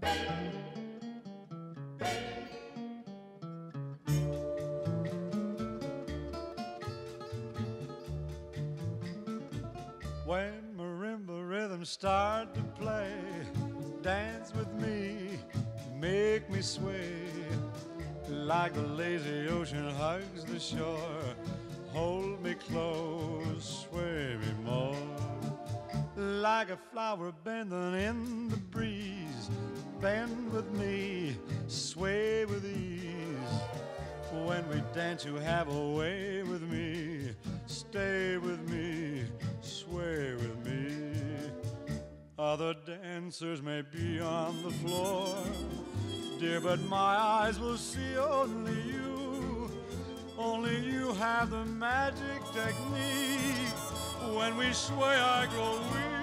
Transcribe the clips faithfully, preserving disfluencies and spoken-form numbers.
When marimba rhythms start to play, dance with me, make me sway. Like the lazy ocean hugs the shore, hold me close, sway me more. Like a flower bending in the breeze, bend with me, sway with ease. When we dance you have a way with me, stay with me, sway with me. Other dancers may be on the floor, dear, but my eyes will see only you. Only you have the magic technique. When we sway I grow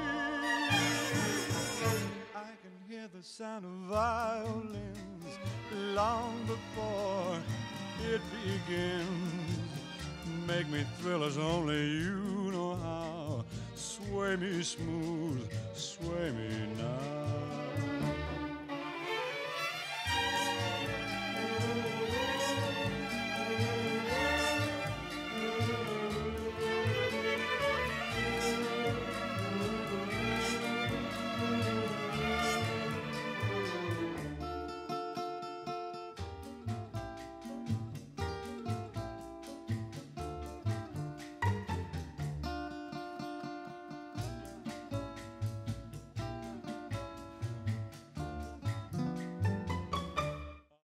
weak. I can hear the sound of violins long before it begins. Make me thrill as only you know how. Sway me smooth, sway me now.